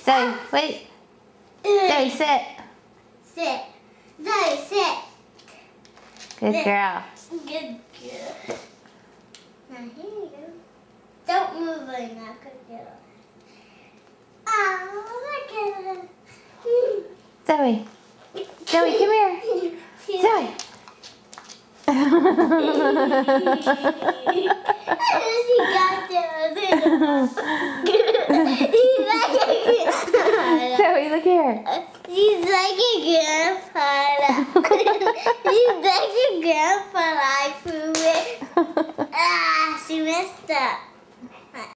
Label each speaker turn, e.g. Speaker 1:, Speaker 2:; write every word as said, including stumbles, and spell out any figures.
Speaker 1: Zoe, wait. Zoe, sit.
Speaker 2: Sit. Zoe, sit.
Speaker 1: Good girl.
Speaker 2: Good girl. Now here you go. Don't move right now, good girl. Oh, look at her.
Speaker 1: Zoe. Zoe, come here. Zoe.
Speaker 2: She got the
Speaker 1: Zoe, look here.
Speaker 2: She's like a grandpa. She's like a grandpa like food. Ah, she messed up.